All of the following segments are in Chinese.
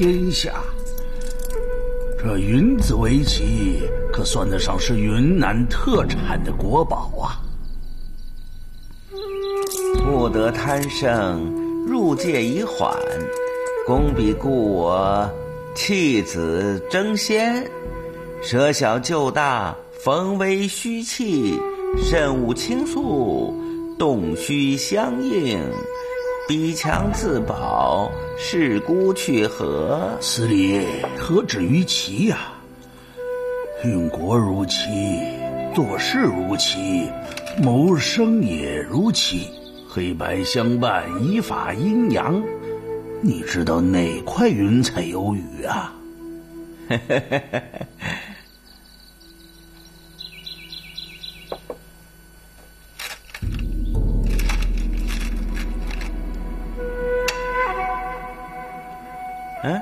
天下。这云子围棋可算得上是云南特产的国宝啊！ 不得贪生，入界已缓。公比故我，弃子争先。舍小就大，逢危虚弃。慎勿倾诉，动虚相应。逼强自保，是孤去何？ 此理何止于棋呀！运国如棋，做事如棋，谋生也如棋。黑白相伴，依法阴阳。你知道哪块云彩有雨啊？ 嗯，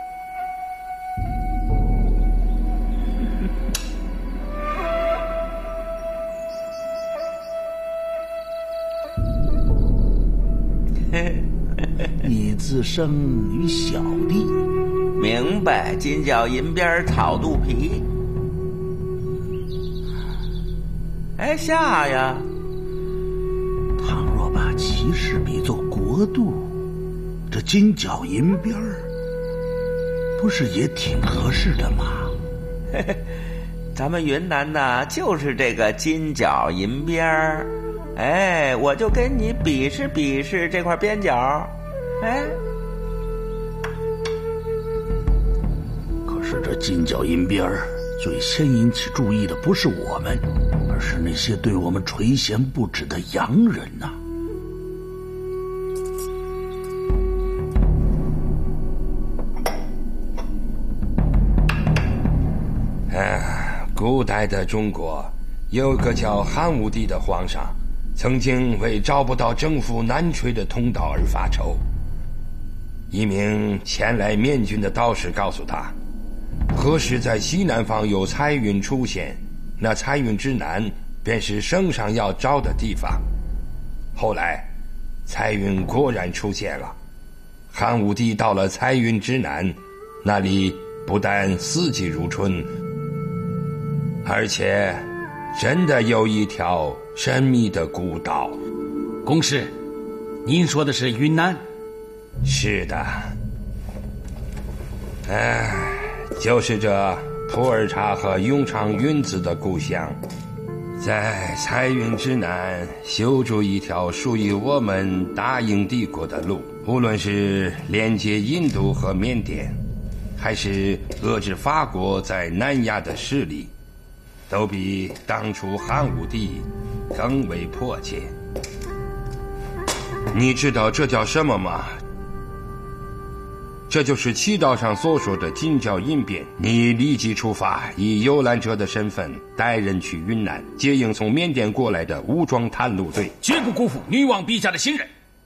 你自生于小弟， 明白。金角银边草肚皮。哎，下呀！ 倘若把骑士比作国度，这金角银边儿不是也挺合适的吗？ 嘿嘿，咱们云南呐，就是这个金角银边儿。哎，我就跟你比试比试这块边角。哎， 可是这金角银边儿最先引起注意的不是我们，而是那些对我们垂涎不止的洋人呐。 古代的中国有个叫汉武帝的皇上，曾经为找不到征服南陲的通道而发愁。一名前来面君的道士告诉他，何时在西南方有财运出现，那财运之南便是圣上要找的地方。后来财运果然出现了，汉武帝到了财运之南，那里不但四季如春，而且真的有一条神秘的古道。 公师，您说的是云南？ 是的。就是这普洱茶和永昌云子的故乡，在财运之南修筑一条属于我们大英帝国的路，无论是连接印度和缅甸，还是遏制法国在南亚的势力，都比当初汉武帝更为迫切。你知道这叫什么吗？这就是祈祷上所说的金角银边。你立即出发，以游览者的身份带人去云南，接应从缅甸过来的武装探路队， 绝不辜负女王陛下的信任。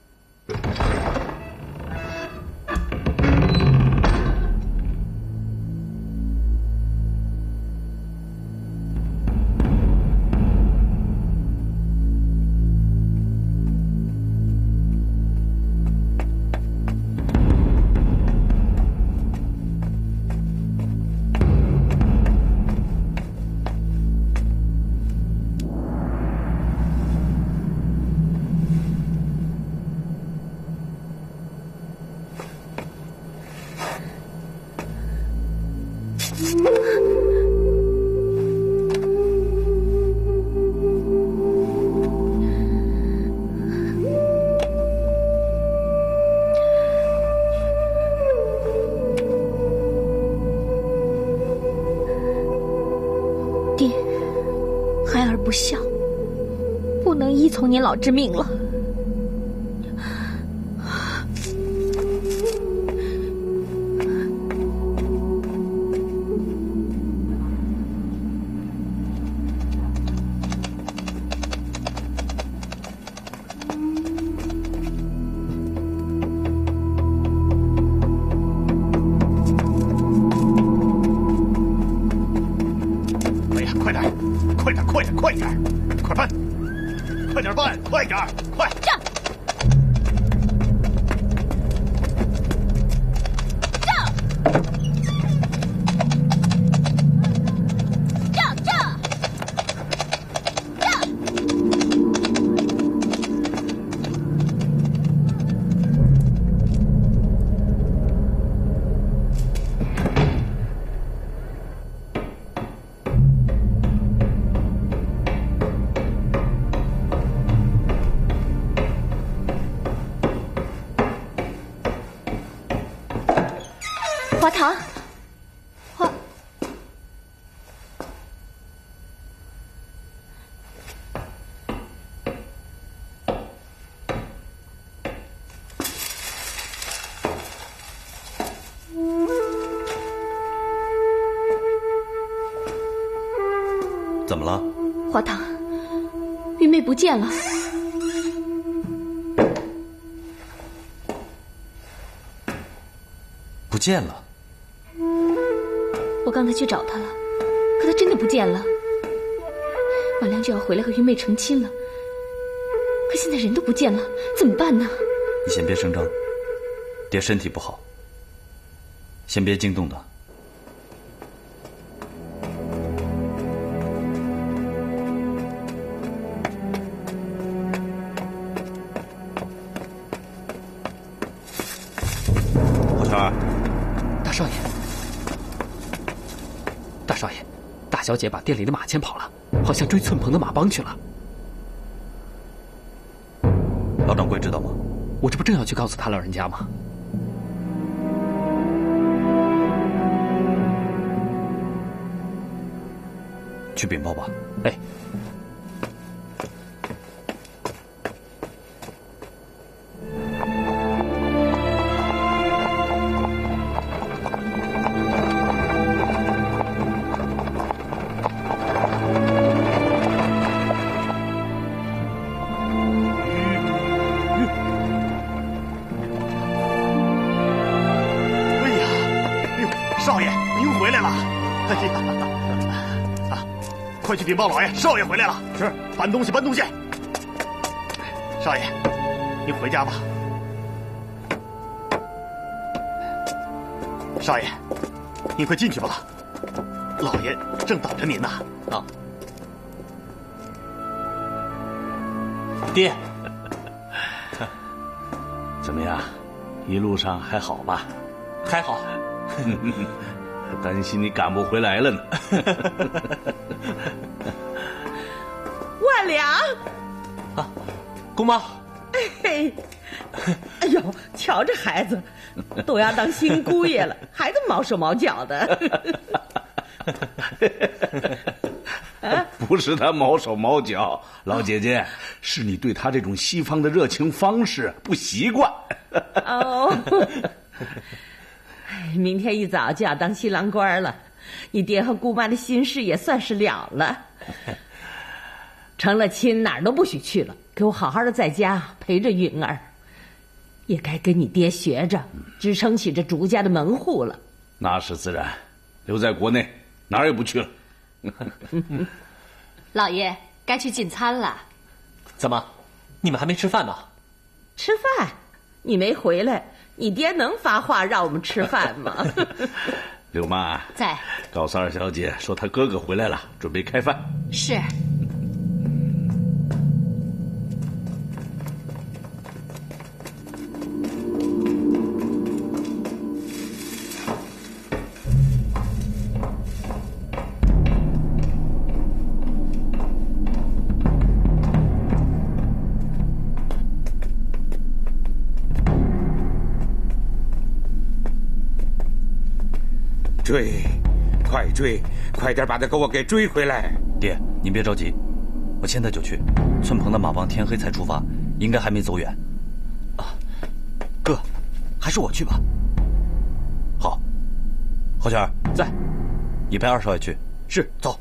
爹，孩儿不孝，不能依从您老之命了。 快点，快！ 站！站！ 怎么了？ 华堂，云妹不见了。 不见了。 我刚才去找她了，可她真的不见了。晚亮就要回来和云妹成亲了，可现在人都不见了，怎么办呢？ 你先别声张，爹身体不好，先别惊动他。 胡全儿， 大少爷，大少爷，大小姐把店里的马牵跑了，好像追寸鹏的马帮去了。 老掌柜知道吗？ 我这不正要去告诉他老人家吗？ 去禀报吧。 哎。 快去禀报老爷，少爷回来了。是，搬东西，搬东西。少爷，您回家吧。少爷，您快进去吧，老爷正等着您呢。 啊， 爹， 怎么样？一路上还好吧？ 还好。 担心你赶不回来了呢。 万良啊，姑妈。 哎呦，瞧这孩子，都要当新姑爷了，还这么毛手毛脚的。 不是他毛手毛脚，老姐姐，是你对他这种西方的热情方式不习惯。 哦。明天一早就要当新郎官了，你爹和姑妈的心事也算是了了。成了亲哪儿都不许去了，给我好好的在家陪着云儿，也该跟你爹学着，支撑起这竹家的门户了。 那是自然，留在国内哪儿也不去了。 老爷该去进餐了。 怎么，你们还没吃饭吗？ 吃饭？你没回来，你爹能发话让我们吃饭吗？ 柳妈在， 告诉二小姐说她哥哥回来了，准备开饭。 是。 追，快追，快点把他给我给追回来！ 爹，您别着急，我现在就去。寸鹏的马帮天黑才出发，应该还没走远。啊，哥，还是我去吧。好，侯全儿在， 你陪二少爷去。 是，走。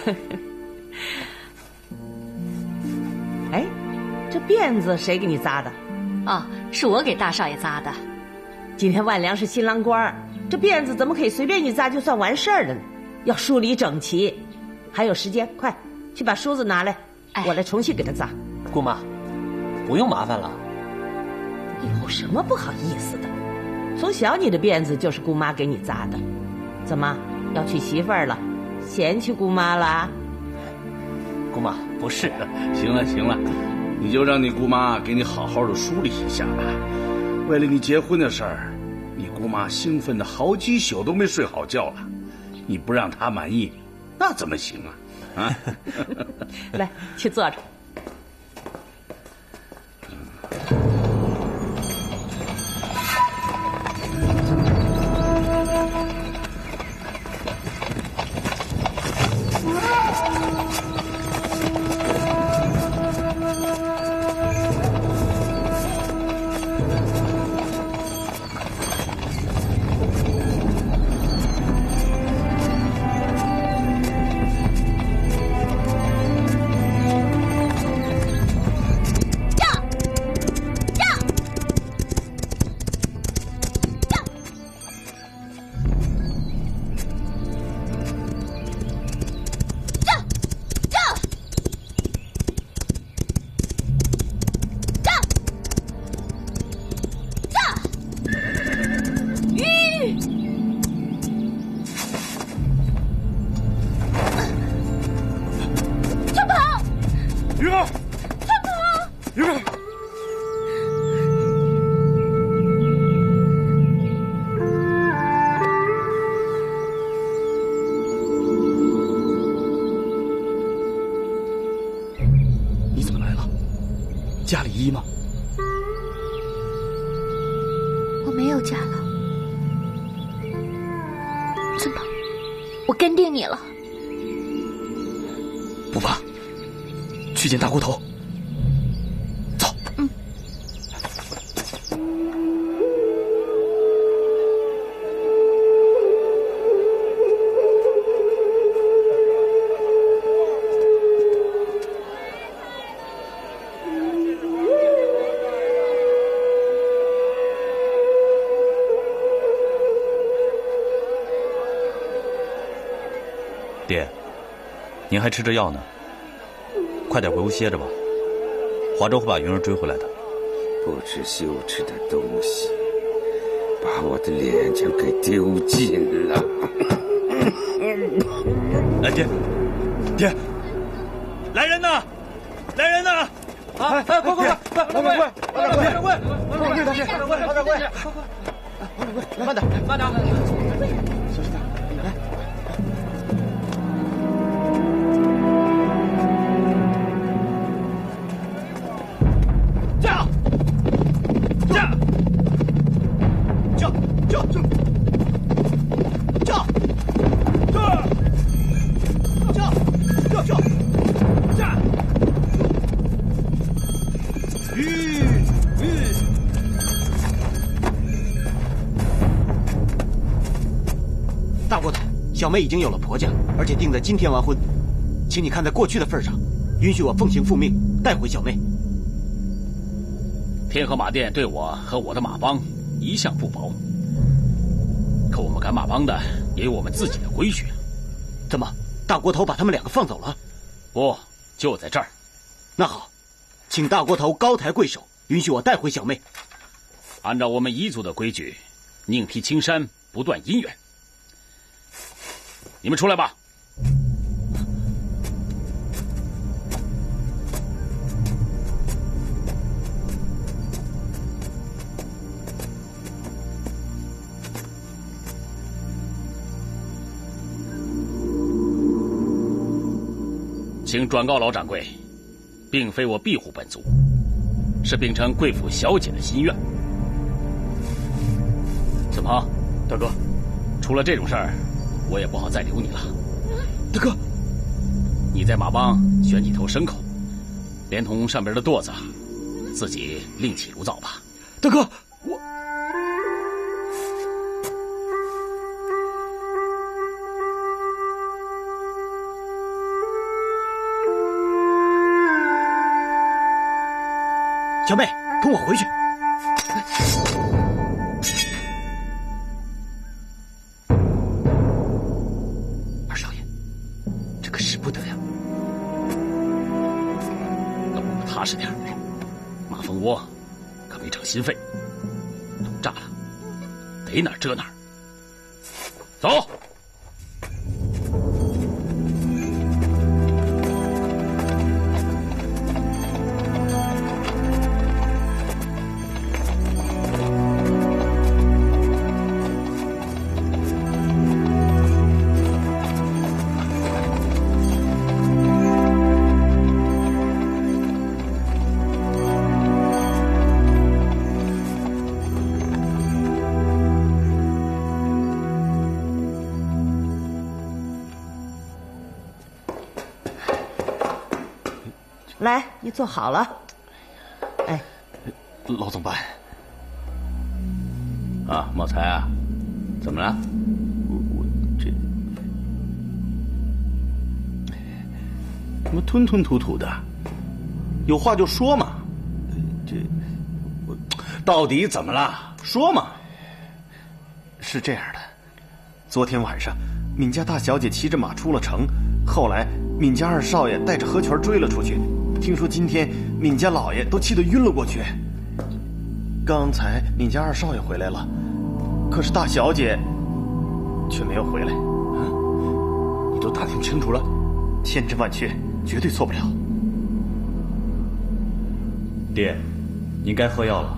哎，这辫子谁给你扎的？ 啊，是我给大少爷扎的。 今天万良是新郎官，这辫子怎么可以随便一扎就算完事儿了呢？要梳理整齐。还有时间，快去把梳子拿来，我来重新给他扎。 姑妈，不用麻烦了。 有什么不好意思的？从小你的辫子就是姑妈给你扎的，怎么要娶媳妇儿了，嫌弃姑妈了？ 姑妈，不是。 行了行了，你就让你姑妈给你好好的梳理一下吧。为了你结婚的事儿，你姑妈兴奋的好几宿都没睡好觉了。你不让她满意，那怎么行啊？啊！ 来，去坐着。 嫁李一吗？ 我没有嫁了，怎么？我跟定你了。 不怕，去见大锅头。走。 嗯。 爹，您还吃着药呢，快点回屋歇着吧。华州会把云儿追回来的。 不知羞耻的东西，把我的脸就给丢尽了。 哎，爹，爹， 来人呐！来人呐！ 啊！快！掌柜！慢点！小心点！来。 大锅头，小妹已经有了婆家，而且定在今天完婚，请你看在过去的份上，允许我奉行父命，带回小妹。 天河马店对我和我的马帮一向不薄，可我们赶马帮的也有我们自己的规矩。 怎么，大锅头把他们两个放走了？ 不，就在这儿。 那好，请大锅头高抬贵手，允许我带回小妹。 按照我们彝族的规矩，宁劈青山，不断姻缘。你们出来吧。请转告老掌柜，并非我庇护本族，是秉承贵府小姐的心愿。子鹏， 大哥， 出了这种事儿，我也不好再留你了。 大哥， 你在马帮选几头牲口，连同上边的垛子，自己另起炉灶吧。 大哥，我。 小妹，跟我回去。 二少爷，这可使不得呀！ 等我们踏实点，马蜂窝可没长心肺，都炸了，逮哪儿遮哪儿。走。 来，你坐好了。哎， 老总办。 啊，茂才啊，怎么了？我这怎么吞吞吐吐的？有话就说嘛。我到底怎么了？说嘛。 是这样的，昨天晚上，闵家大小姐骑着马出了城，后来闵家二少爷带着何全追了出去。听说今天闵家老爷都气得晕了过去。刚才闵家二少爷回来了，可是大小姐却没有回来。 你都打听清楚了？ 千真万确，绝对错不了。 爹，您该喝药了。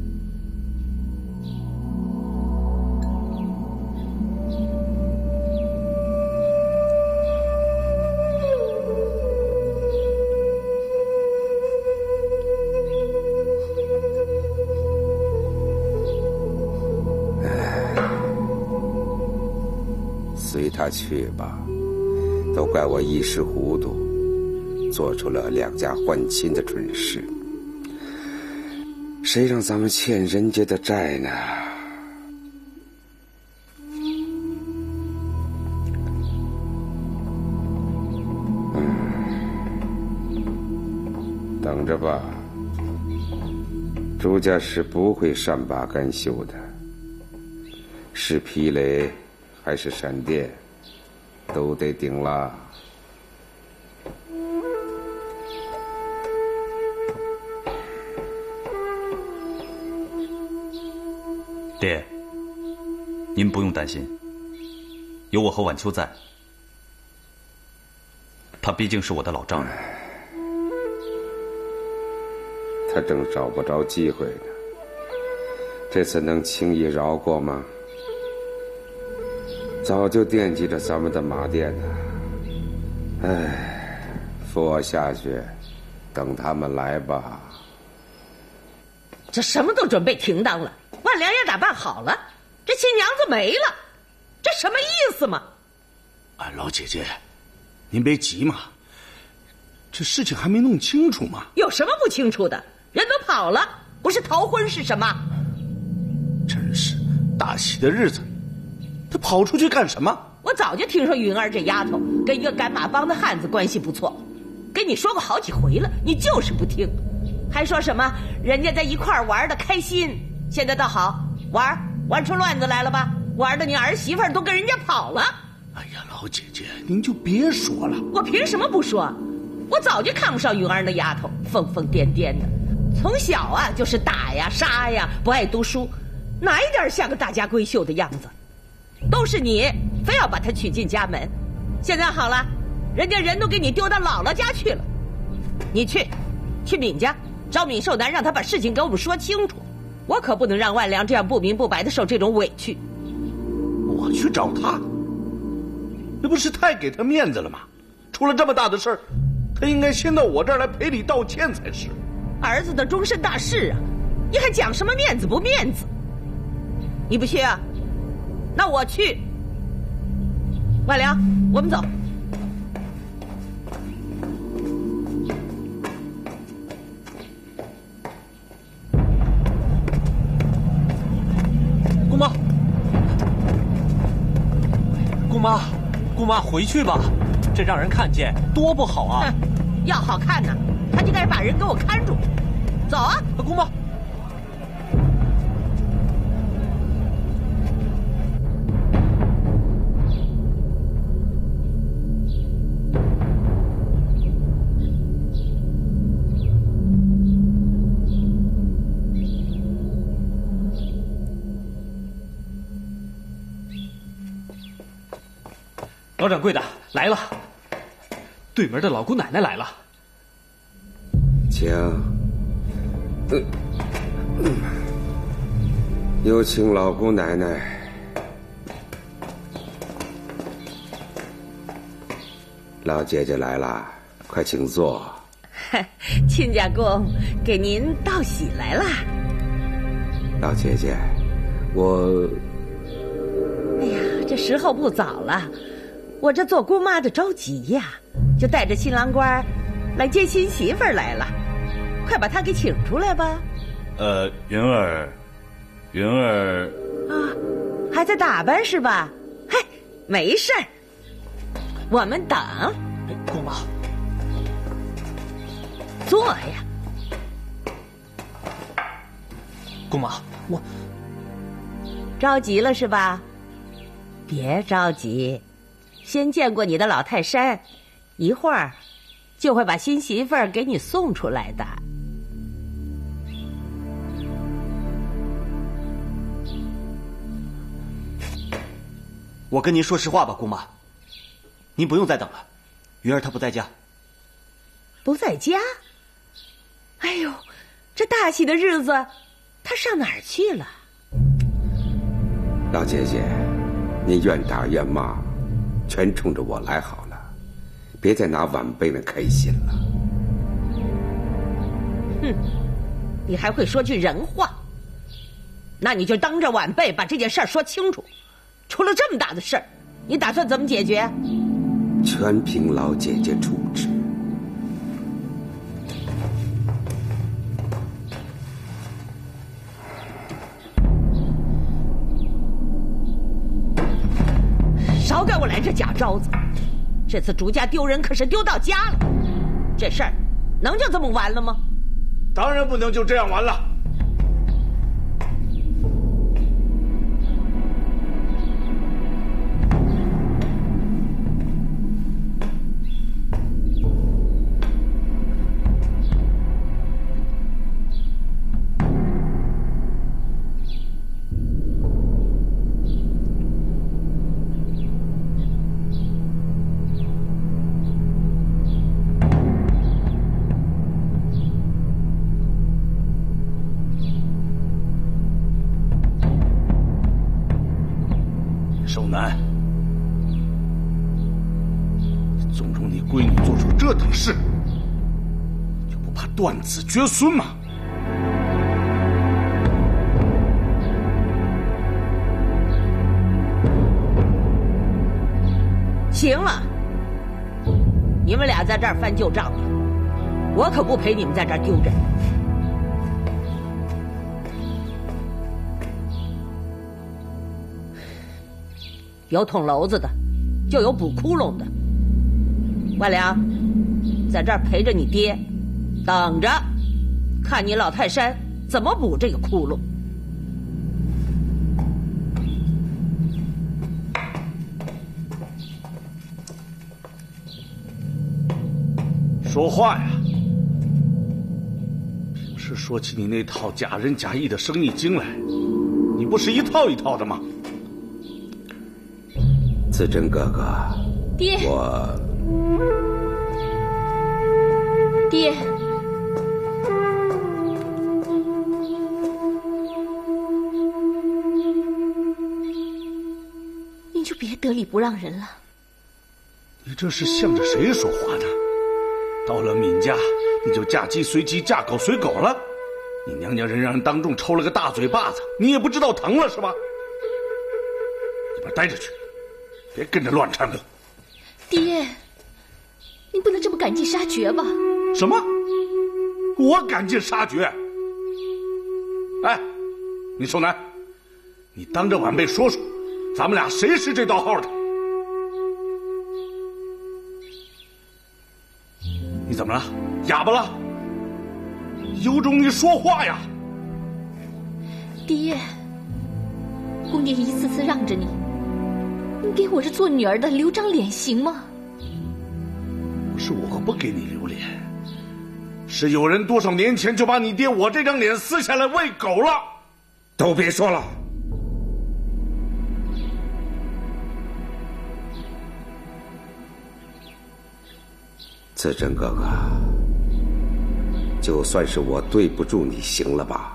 随他去吧，都怪我一时糊涂，做出了两家换亲的蠢事。谁让咱们欠人家的债呢？等着吧，朱家是不会善罢甘休的，是霹雷还是闪电，都得顶了。 爹，您不用担心，有我和晚秋在。他毕竟是我的老丈人。 他正找不着机会呢，这次能轻易饶过吗？早就惦记着咱们的马店呢。唉，扶我下去，等他们来吧。 这什么都准备停当了，万良也打扮好了，这新娘子没了，这什么意思嘛？ 啊，老姐姐，您别急嘛，这事情还没弄清楚嘛。 有什么不清楚的？人都跑了，不是逃婚是什么？ 真是大喜的日子，他跑出去干什么？ 我早就听说云儿这丫头跟一个赶马帮的汉子关系不错，跟你说过好几回了，你就是不听，还说什么人家在一块儿玩的开心，现在倒好，玩出乱子来了吧？玩的你儿媳妇都跟人家跑了。 哎呀，老姐姐，您就别说了。 我凭什么不说？我早就看不上云儿那丫头，疯疯癫癫的，从小啊就是打呀杀呀，不爱读书，哪一点像个大家闺秀的样子？都是你非要把她娶进家门，现在好了，人家人都给你丢到姥姥家去了，你去闵家找闵寿南，让他把事情给我们说清楚。我可不能让万良这样不明不白的受这种委屈。 我去找他，那不是太给他面子了吗？出了这么大的事儿，他应该先到我这儿来赔礼道歉才是。 儿子的终身大事啊，你还讲什么面子不面子？你不去啊？那我去。万良，我们走。 姑妈，回去吧，这让人看见多不好啊！ 要好看呢，他就该把人给我看住。 走啊， 姑妈。 老掌柜的来了，对门的老姑奶奶来了， 请，有请老姑奶奶。老姐姐来了，快请坐。 亲家公给您道喜来了。 老姐姐，我…… 哎呀，这时候不早了。我这做姑妈的着急呀，就带着新郎官来接新媳妇儿来了，快把她给请出来吧。 云儿啊，还在打扮是吧？嘿，没事儿，我们等。 姑妈， 坐呀。 姑妈，我着急了是吧？别着急。先见过你的老泰山，一会儿就会把新媳妇儿给你送出来的。 我跟您说实话吧，姑妈，您不用再等了，云儿她不在家。 不在家？哎呦，这大喜的日子，她上哪儿去了？ 老姐姐，您愿打愿骂，全冲着我来好了，别再拿晚辈们开心了。 哼，你还会说句人话？那你就当着晚辈把这件事儿说清楚。出了这么大的事儿，你打算怎么解决？ 全凭老姐姐处置。 少给我来这假招子！这次朱家丢人可是丢到家了，这事儿能就这么完了吗？ 当然不能就这样完了。守南，纵容你闺女做出这等事，就不怕断子绝孙吗？ 行了，你们俩在这儿翻旧账了，我可不陪你们在这儿丢人。有捅娄子的，就有补窟窿的。万良，在这儿陪着你爹，等着，看你老泰山怎么补这个窟窿。 说话呀！平时说起你那套假仁假义的生意经来，你不是一套一套的吗？ 子珍哥哥， 爹，爹，您就别得理不让人了。 你这是向着谁说话呢？到了闵家，你就嫁鸡随鸡，嫁狗随狗了。你娘家人让人当众抽了个大嘴巴子，你也不知道疼了是吧？一边待着去，别跟着乱掺和。 爹，您不能这么赶尽杀绝吧？ 什么？我赶尽杀绝？哎，你守南，你当着晚辈说说，咱们俩谁是这道号的？你怎么了？哑巴了？ 有种你说话呀！ 爹，姑娘一次次让着你，你给我这做女儿的留张脸行吗？ 不是我不给你留脸，是有人多少年前就把你爹我这张脸撕下来喂狗了。 都别说了。子珍哥哥，就算是我对不住你，行了吧？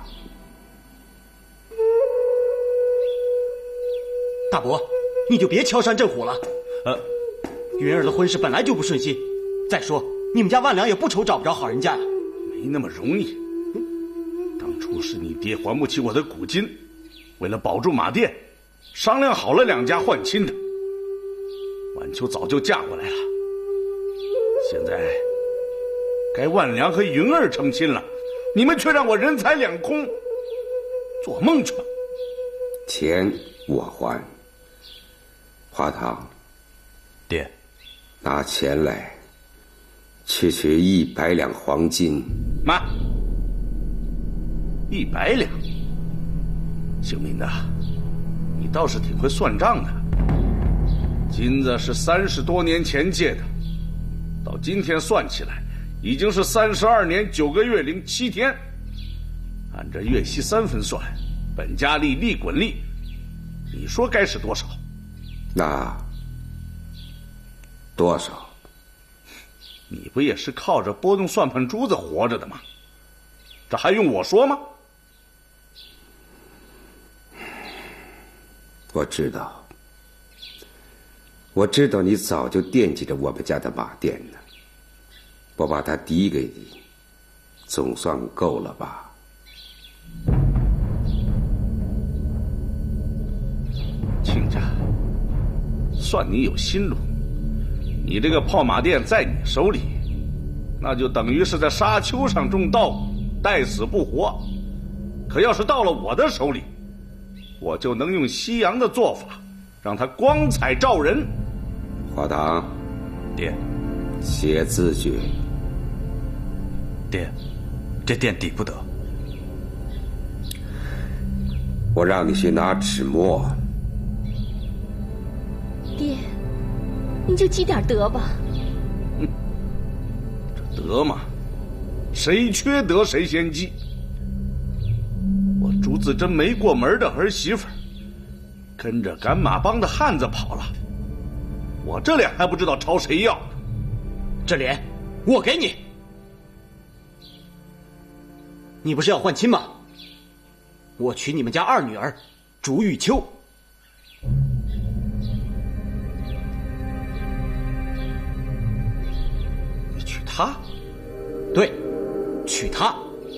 大伯，你就别敲山震虎了。云儿的婚事本来就不顺心，再说你们家万良也不愁找不着好人家呀。 没那么容易。当初是你爹还不起我的古金，为了保住马店，商量好了两家换亲的。晚秋早就嫁过来了，现在该万良和云儿成亲了，你们却让我人财两空，做梦去吧！ 钱我还。华堂， 爹， 拿钱来，区100两黄金。 妈，100两。姓名的，你倒是挺会算账的。金子是30多年前借的，到今天算起来，已经是32年9个月零7天。按照月息3分算，本加利利滚利，你说该是多少？ 那多少？ 你不也是靠着拨动算盘珠子活着的吗？这还用我说吗？ 我知道你早就惦记着我们家的马店呢。我把它抵给你，总算够了吧？ 亲家，算你有心路。你这个炮马店在你手里，那就等于是在沙丘上种稻，待死不活。可要是到了我的手里，我就能用西洋的做法，让它光彩照人。 华堂， 爹， 写字据。 爹，这店抵不得。 我让你去拿纸墨。 爹，你就积点德吧。 这德嘛，谁缺德谁先积。我朱自珍没过门的儿媳妇，跟着赶马帮的汉子跑了，我这脸还不知道朝谁要。 这脸我给你。你不是要换亲吗？我娶你们家二女儿朱玉秋。 你娶她？ 对，娶她。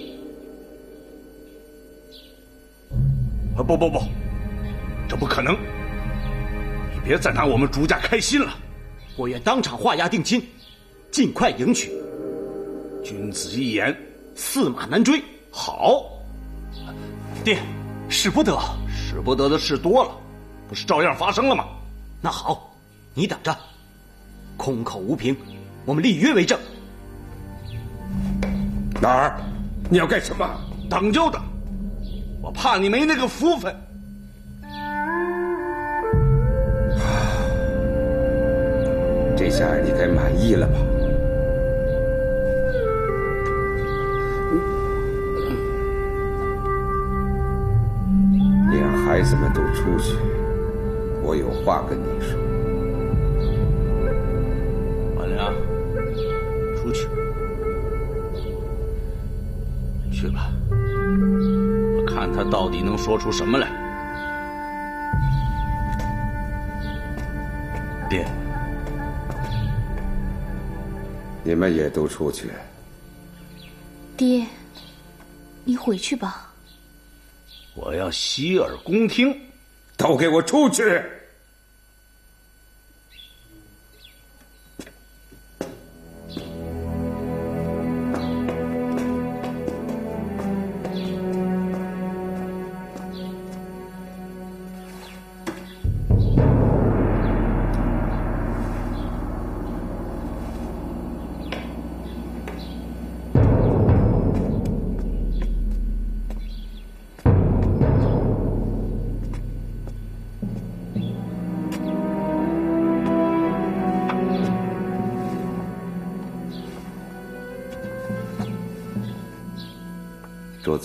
不，这不可能！你别再拿我们朱家开心了。 我愿当场画押定亲，尽快迎娶。 君子一言， 驷马难追。 好， 爹，使不得。 使不得的事多了，不是照样发生了吗？ 那好，你等着，空口无凭，我们立约为证。 哪儿？你要干什么？ 等就等，我怕你没那个福分。 这下你该满意了吧？你让孩子们都出去，我有话跟你说。 万良，出去，去吧，我看他到底能说出什么来。 爹， 你们也都出去。 爹，你回去吧。 我要洗耳恭听。 都给我出去！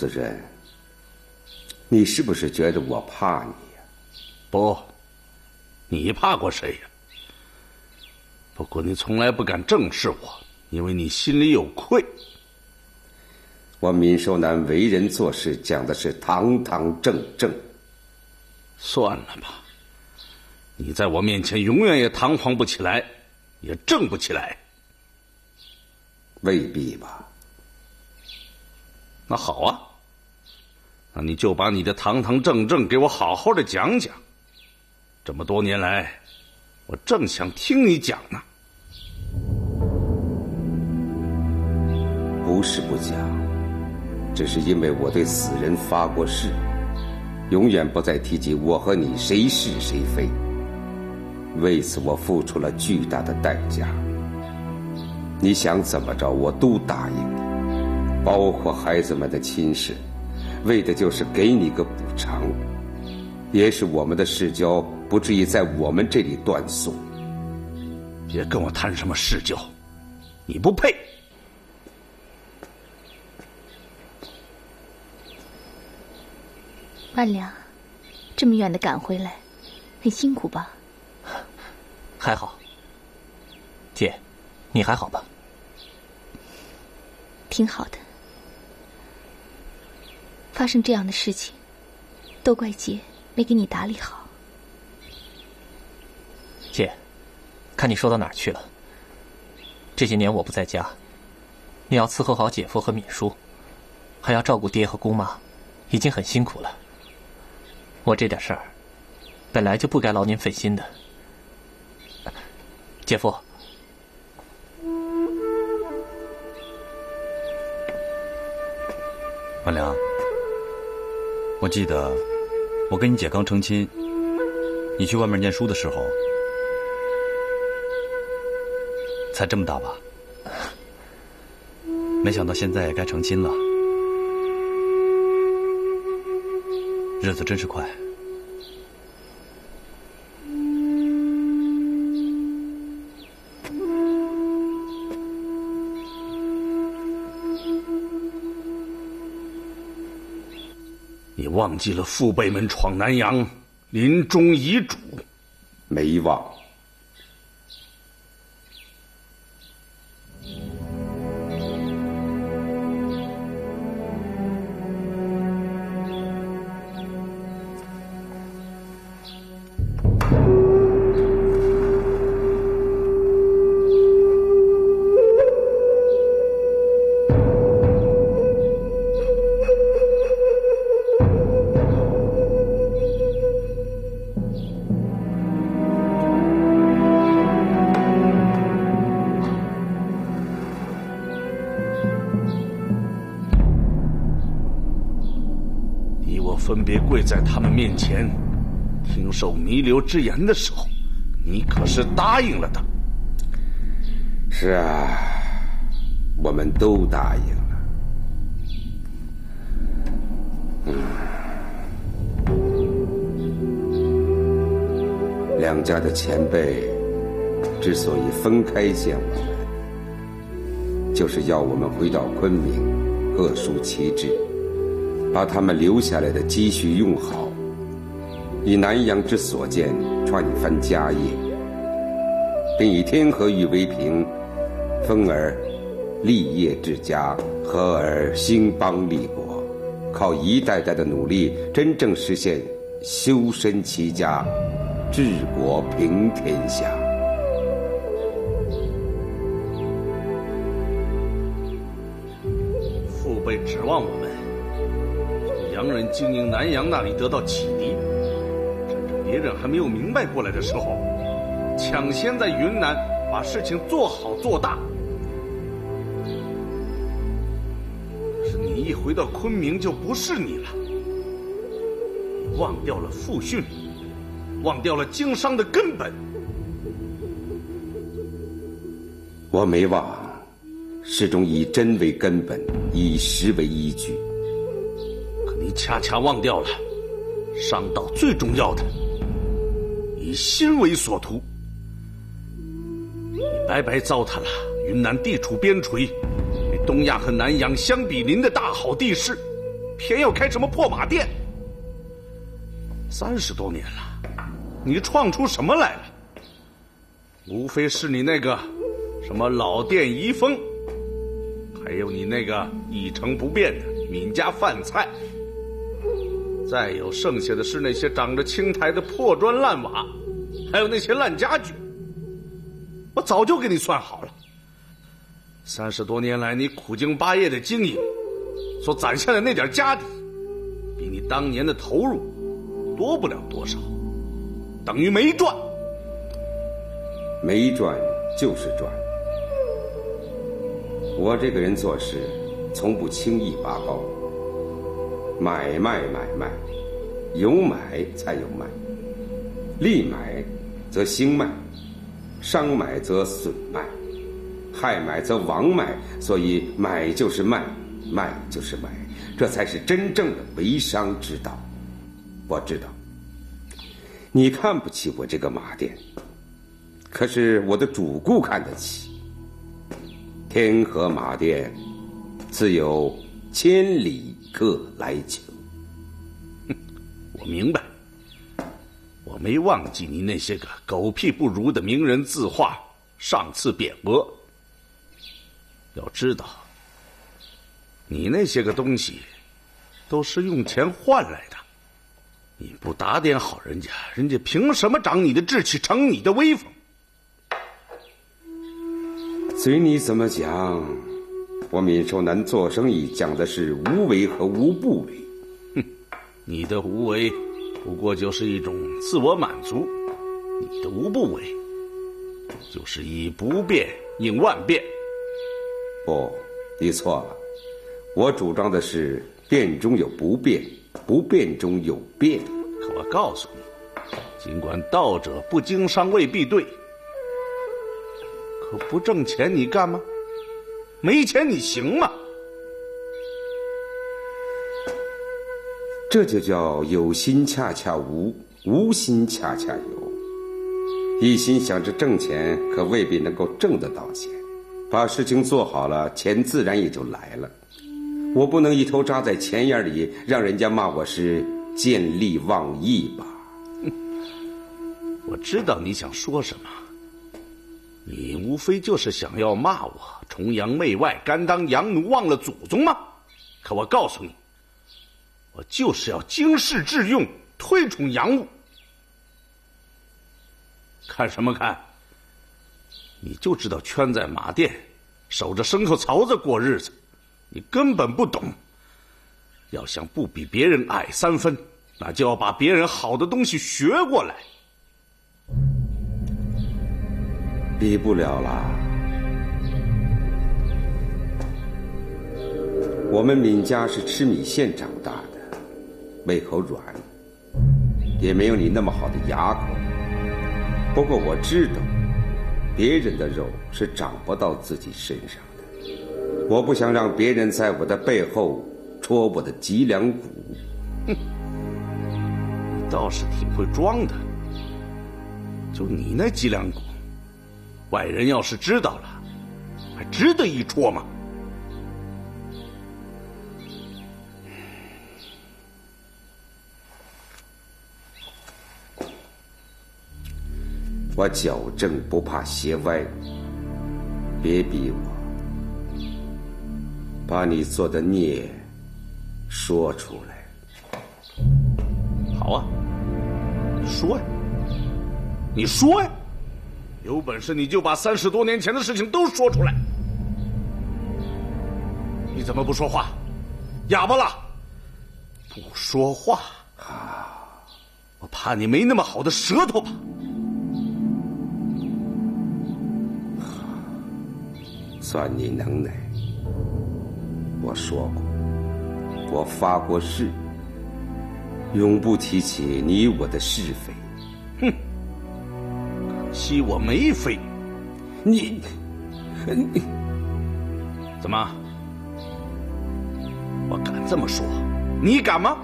子仁，你是不是觉得我怕你呀？ 不，你怕过谁呀？不过你从来不敢正视我，因为你心里有愧。 我闵寿南为人做事讲的是堂堂正正。 算了吧，你在我面前永远也堂皇不起来，也正不起来。 未必吧。 那好啊，那你就把你的堂堂正正给我好好的讲讲。这么多年来，我正想听你讲呢。 不是不讲，只是因为我对死人发过誓，永远不再提及我和你谁是谁非。为此我付出了巨大的代价，你想怎么着我都答应你，包括孩子们的亲事，为的就是给你个补偿，也使我们的世交不至于在我们这里断送。 别跟我谈什么世交，你不配。 万良，这么远的赶回来，很辛苦吧？ 还好。姐，你还好吧？ 挺好的。发生这样的事情，都怪姐没给你打理好。 姐，看你说到哪儿去了？这些年我不在家，你要伺候好姐夫和敏叔，还要照顾爹和姑妈，已经很辛苦了。我这点事儿，本来就不该劳您费心的。姐夫， 万良，我记得我跟你姐刚成亲，你去外面念书的时候，才这么大吧？没想到现在也该成亲了，日子真是快。 你忘记了父辈们闯南洋临终遗嘱？ 没忘。 分别跪在他们面前，听受弥留之言的时候，你可是答应了的。 是啊，我们都答应了。两家的前辈之所以分开见我们，就是要我们回到昆明，各抒其志，把他们留下来的积蓄用好，以南洋之所见传一番家业，并以天河域为凭，分而立业治家，合而兴邦立国，靠一代代的努力，真正实现修身齐家，治国平天下。 父辈指望我们洋人经营南洋那里得到启迪，趁着别人还没有明白过来的时候，抢先在云南把事情做好做大。可是你一回到昆明就不是你了，你忘掉了父训，忘掉了经商的根本。 我没忘，始终以真为根本，以实为依据。 你恰恰忘掉了商道最重要的，以心为所图。你白白糟蹋了云南地处边陲，与东亚和南洋相比邻的大好地势， 偏要开什么破马店？30多年了，你创出什么来了？无非是你那个什么老店遗风，还有你那个一成不变的闵家饭菜，再有剩下的是那些长着青苔的破砖烂瓦，还有那些烂家具。我早就给你算好了，30多年来你苦经巴业的经营所攒下的那点家底，比你当年的投入多不了多少，等于没赚。 没赚就是赚。我这个人做事从不轻易拔高，买卖，有买才有卖，利买则兴卖，伤买则损卖，害买则亡卖，所以买就是卖，卖就是买，这才是真正的为商之道。我知道你看不起我这个马店，可是我的主顾看得起。天河马店自有千里客来求。 我明白，我没忘记你那些个狗屁不如的名人字画上次匾额。要知道，你那些个东西都是用钱换来的，你不打点好人家，人家凭什么长你的志气，逞你的威风？ 随你怎么讲，我闵寿南做生意讲的是无为和无不为。 你的无为不过就是一种自我满足，你的无不为就是以不变应万变。 不，你错了，我主张的是变中有不变，不变中有变。 可我告诉你，尽管道者不经商未必对，可不挣钱你干吗？没钱你行吗？ 这就叫有心恰恰无，无心恰恰有。一心想着挣钱，可未必能够挣得到钱。把事情做好了，钱自然也就来了。我不能一头扎在钱眼里，让人家骂我是见利忘义吧。 我知道你想说什么，你无非就是想要骂我崇洋媚外，甘当洋奴，忘了祖宗吗？可我告诉你，我就是要经世致用，推崇洋务。看什么看？你就知道圈在马店，守着牲口槽子过日子，你根本不懂。要想不比别人矮3分，那就要把别人好的东西学过来。 比不了啦。我们闵家是吃米线长大的，胃口软，也没有你那么好的牙口。不过我知道，别人的肉是长不到自己身上的。我不想让别人在我的背后戳我的脊梁骨。 你倒是挺会装的，就你那脊梁骨，外人要是知道了，还值得一戳吗？ 我矫正不怕斜歪，别逼我，把你做的孽说出来。 好啊，你说呀，你说呀，有本事你就把30多年前的事情都说出来。你怎么不说话？哑巴了？不说话啊？我怕你没那么好的舌头吧？ 算你能耐。我说过，我发过誓，永不提起你我的是非。 哼，可惜我没非。 你怎么？我敢这么说，你敢吗？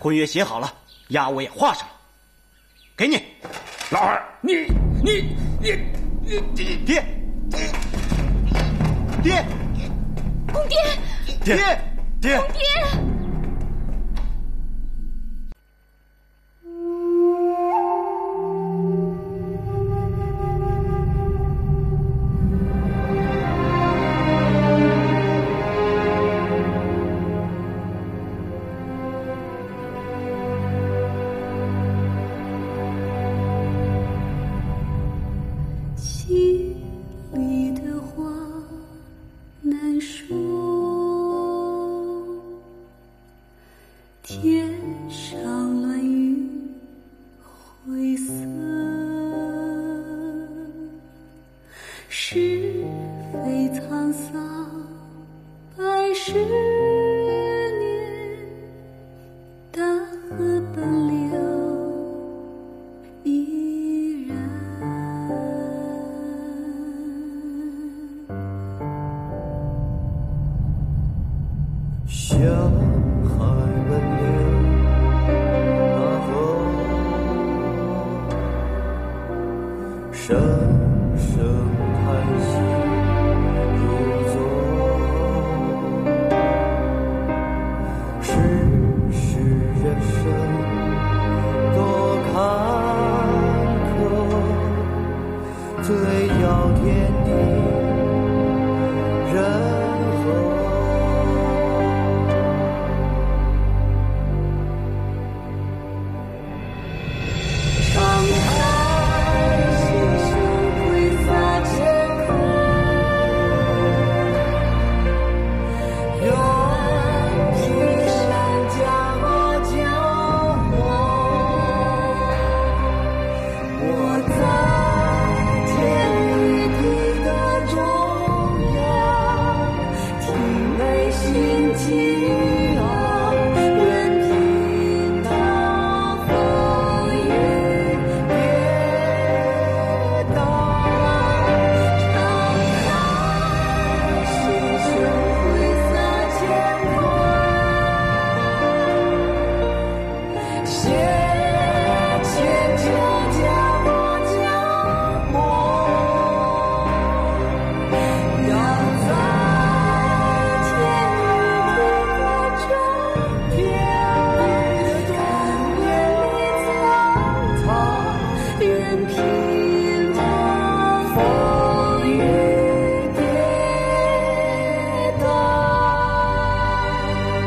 婚约写好了，押我也画上了，给你。 老二，你爹， 公爹， 爹， 公爹。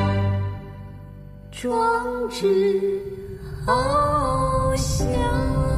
壮志翱翔。